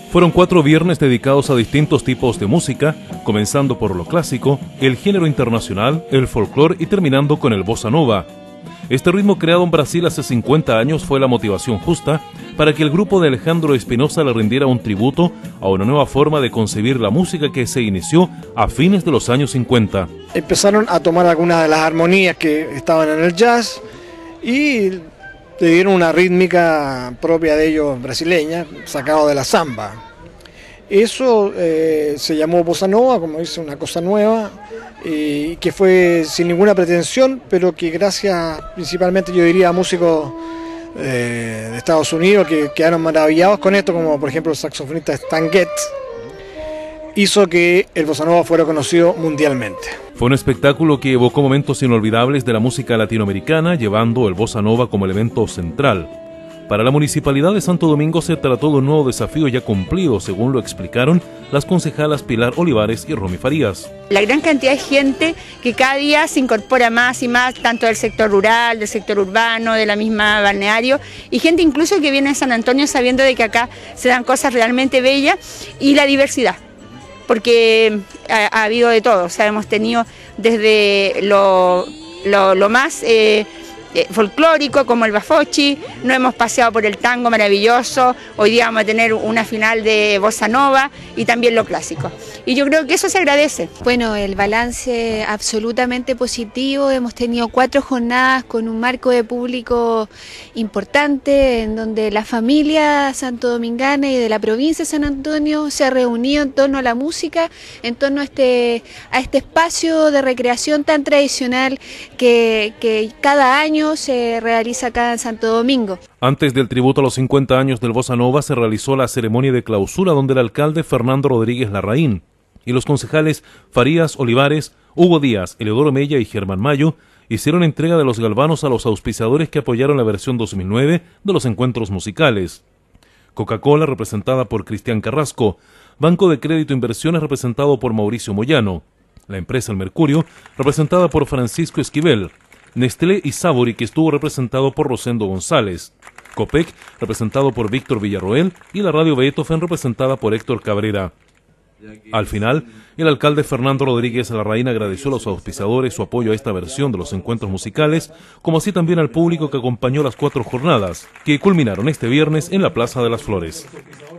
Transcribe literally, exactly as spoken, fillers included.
Fueron cuatro viernes dedicados a distintos tipos de música, comenzando por lo clásico, el género internacional, el folclore y terminando con el bossa nova. Este ritmo creado en Brasil hace cincuenta años fue la motivación justa para que el grupo de Alejandro Espinosa le rindiera un tributo a una nueva forma de concebir la música que se inició a fines de los años cincuenta. Empezaron a tomar algunas de las armonías que estaban en el jazz y le dieron una rítmica propia de ellos brasileña, sacado de la samba. Eso eh, se llamó bossa nova, como dice, una cosa nueva, y que fue sin ninguna pretensión, pero que gracias principalmente, yo diría, a músicos eh, de Estados Unidos que quedaron maravillados con esto, como por ejemplo el saxofonista Stan Getz, hizo que el bossa nova fuera conocido mundialmente. Fue un espectáculo que evocó momentos inolvidables de la música latinoamericana, llevando el bossa nova como elemento central. Para la Municipalidad de Santo Domingo se trató de un nuevo desafío ya cumplido, según lo explicaron las concejalas Pilar Olivares y Romy Farías. La gran cantidad de gente que cada día se incorpora más y más, tanto del sector rural, del sector urbano, de la misma balneario, y gente incluso que viene de San Antonio sabiendo de que acá se dan cosas realmente bellas, y la diversidad, porque ha, ha habido de todo. O sea, hemos tenido desde lo, lo, lo más eh, eh, folclórico como el bafochi, no hemos paseado por el tango maravilloso, hoy día vamos a tener una final de bossa nova y también lo clásico. Y yo creo que eso se agradece. Bueno, el balance absolutamente positivo, hemos tenido cuatro jornadas con un marco de público importante, en donde la familia santodomingana y de la provincia de San Antonio se ha reunido en torno a la música, en torno a este, a este espacio de recreación tan tradicional que, que cada año se realiza acá en Santo Domingo. Antes del tributo a los cincuenta años del bossa nova se realizó la ceremonia de clausura, donde el alcalde Fernando Rodríguez Larraín y los concejales Farías, Olivares, Hugo Díaz, Eleodoro Mella y Germán Mayo hicieron entrega de los galvanos a los auspiciadores que apoyaron la versión dos mil nueve de los encuentros musicales. Coca-Cola, representada por Cristian Carrasco; Banco de Crédito e Inversiones, representado por Mauricio Moyano; la empresa El Mercurio, representada por Francisco Esquivel; Nestlé y Sabori, que estuvo representado por Rosendo González; Copec, representado por Víctor Villarroel; y la Radio Beethoven, representada por Héctor Cabrera. Al final, el alcalde Fernando Rodríguez Larraín agradeció a los auspiciadores su apoyo a esta versión de los encuentros musicales, como así también al público que acompañó las cuatro jornadas, que culminaron este viernes en la Plaza de las Flores.